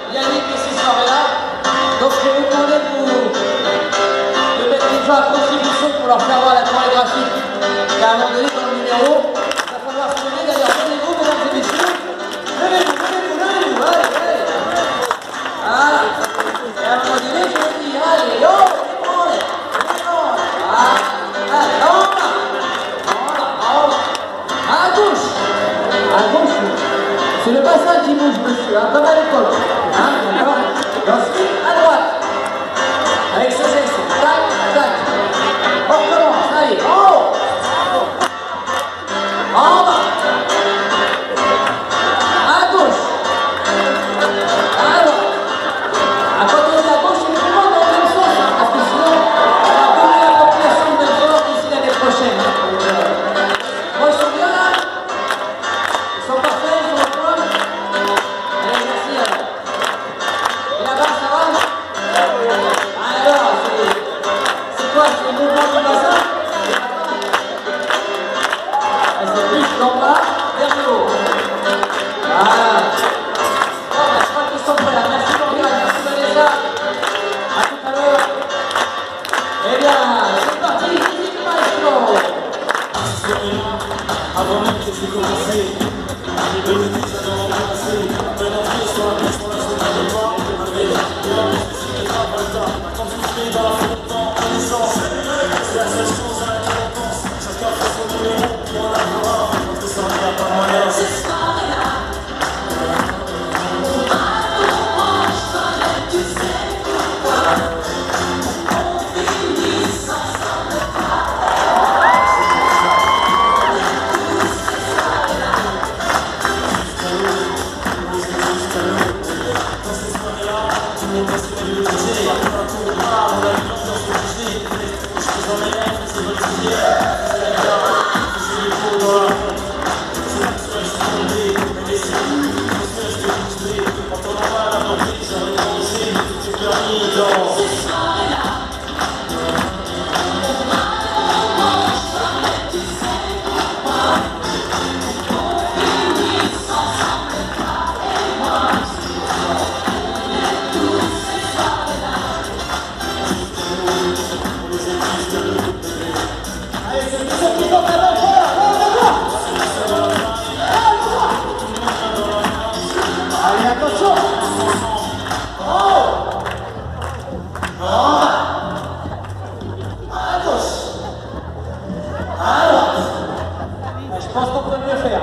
Yannick et ces soirées-là. Donc je vais vous demander de mettre les gens à contribution pour leur faire voir la chorégraphie. Et à un moment donné, dans le numéro, il va falloir se lever. D'ailleurs, levez-vous, mesdames et messieurs. Levez-vous. Allez. Voilà. Et à un moment donné, je vous dis, allez, yo, allez. À gauche. C'est le bassin qui bouge, monsieur, hein, comme à l'époque. Hein, d'accord. Ensuite, à droite. Avec ses gestes. Tac. On recommence. Allez, en haut. En bas. À gauche. À droite. À quand on est à gauche, il faut dans le même sens. Parce que sinon, on va donner la population de Belfort d'ici l'année prochaine. Bon, ils sont bien là? Ils sont parfaits, ils sont en forme? Allez, merci alors. Et là-bas, ça va? Alors, c'est quoi? C'est le mouvement du bassin? C'est plus d'en bas vers le haut. Voilà. Bon, bah, je crois qu'ils sont prêts là. Merci Morgane, merci Vanessa. À tout à l'heure. Eh bien, c'est parti, musique maestro. Avant même que c'est commencé, j'ai bénéfice à dans l'embrasser. Un entrée sur la piste pour la seconde de moi. Avec c'est pas le temps. Quand tu fais dans la fin de temps, en essence, c'est la seule chose à laquelle on pense. Chacun fait son numéro, pour en avoir un. Parce que ça n'y a pas moyen. Je pense qu'on peut mieux faire.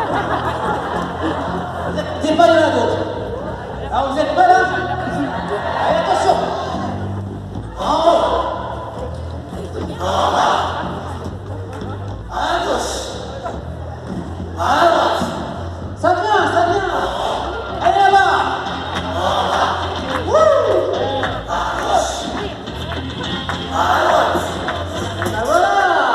Vous n'êtes pas là d'autres. Alors vous n'êtes pas là? Allez, attention. En haut. En bas. À gauche. À droite. Ça vient. Allez là-bas. En bas. Wouh. À gauche. À droite. Ben voilà.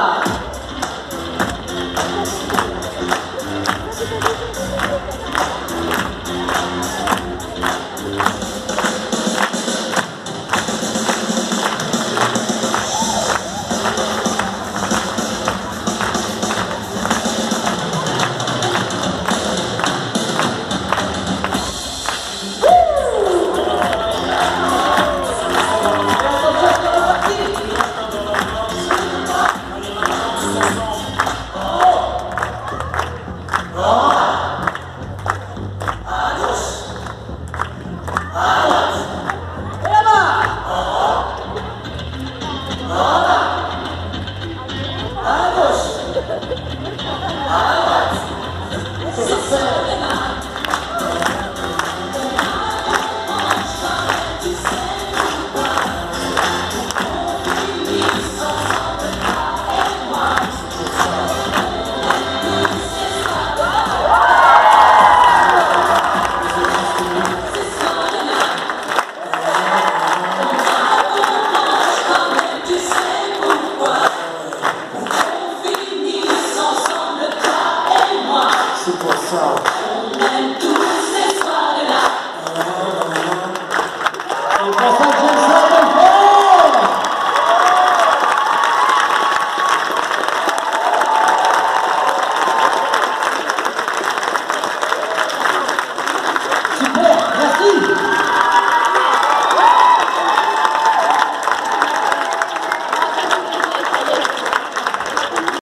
C'est pour ça. On aime tous ces soirées-là.